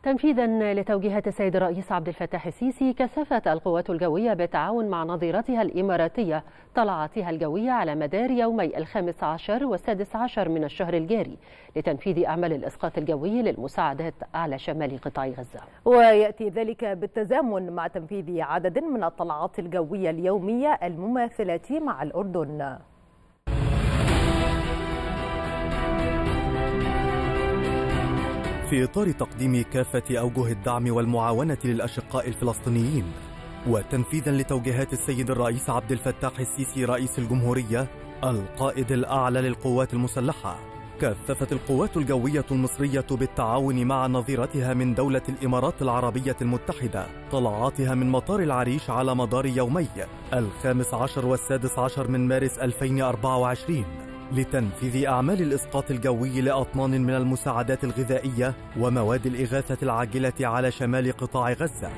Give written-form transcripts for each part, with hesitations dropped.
تنفيذا لتوجيهات السيد الرئيس عبد الفتاح السيسي، كثفت القوات الجوية بالتعاون مع نظيرتها الإماراتية طلعاتها الجوية على مدار يومي 15 و16 من الشهر الجاري لتنفيذ أعمال الإسقاط الجوي للمساعدات على شمال قطاع غزة. ويأتي ذلك بالتزامن مع تنفيذ عدد من الطلعات الجوية اليومية المماثلة مع الأردن. في إطار تقديم كافة أوجه الدعم والمعاونة للأشقاء الفلسطينيين، وتنفيذا لتوجيهات السيد الرئيس عبد الفتاح السيسي رئيس الجمهورية القائد الأعلى للقوات المسلحة، كثفت القوات الجوية المصرية بالتعاون مع نظيرتها من دولة الإمارات العربية المتحدة طلعاتها من مطار العريش على مدار يومي 15 و16 من مارس 2024 لتنفيذ أعمال الإسقاط الجوي لأطنان من المساعدات الغذائية ومواد الإغاثة العاجلة على شمال قطاع غزة،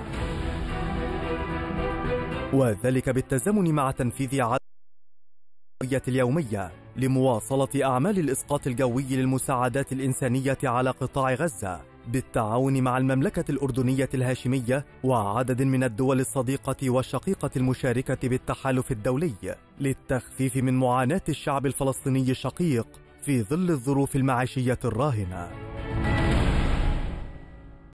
وذلك بالتزامن مع تنفيذ عدد اليومية لمواصلة أعمال الإسقاط الجوي للمساعدات الإنسانية على قطاع غزة بالتعاون مع المملكة الأردنية الهاشمية وعدد من الدول الصديقة والشقيقة المشاركة بالتحالف الدولي للتخفيف من معاناة الشعب الفلسطيني الشقيق في ظل الظروف المعيشية الراهنة.